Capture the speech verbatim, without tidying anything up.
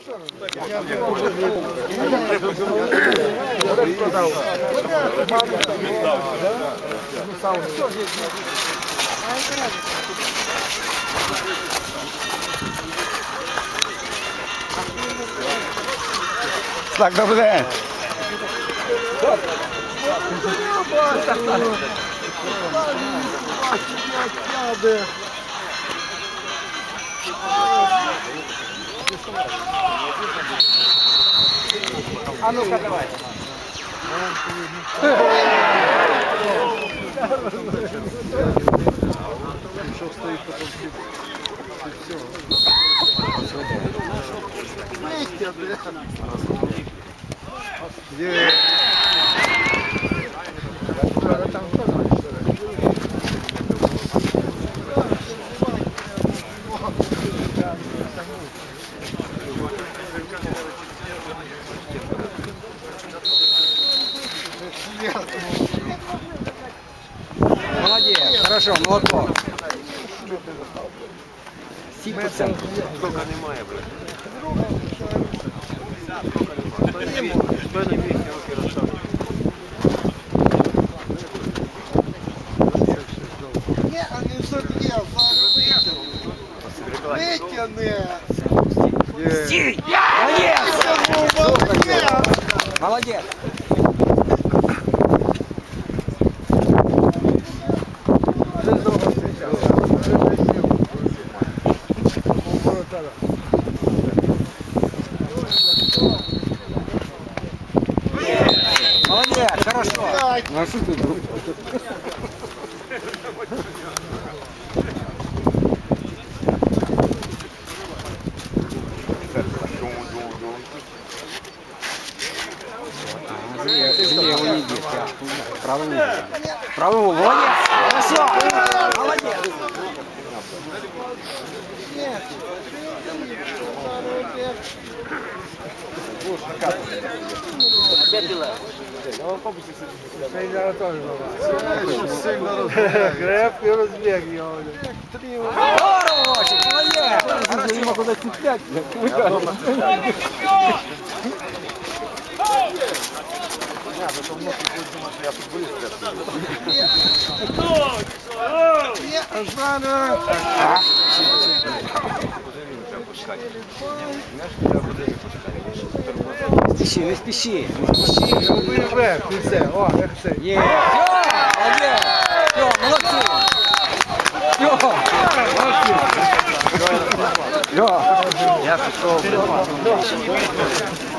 Так, добрий день. А ну-ка, давай. Где? Молодец, хорошо, молоток. сім процентів. Сколько немає, блядь. Не, а не задел, зараз витягни. Стій! Молодец! Молодец! Молодец, хорошо. Ну а что ты друг? Его не бить, правый угол. Правый угол, молодец. Хорошо, молодец. Крепкий розбіг його. Здорово, Вовчик, молодец. Я не могу дать пять. Спіши, не спіши, не спіши. Роби вверх, і все. О, як це. Є. Молодець. Все, молодці. Все, молодці. Я пішов.